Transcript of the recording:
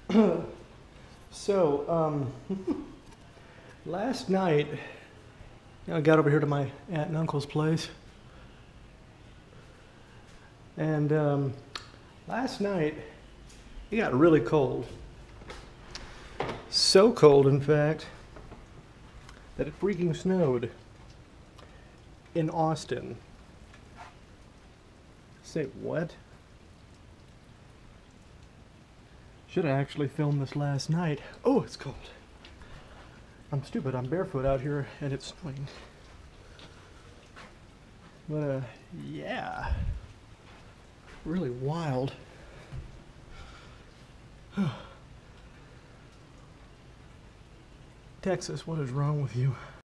So, last night, I got over here to my aunt and uncle's place, and last night it got really cold. So cold, in fact, that it freaking snowed in Austin. Say what? Should have actually filmed this last night. Oh, it's cold. I'm stupid. I'm barefoot out here and it's snowing. But, yeah. Really wild. Texas, what is wrong with you?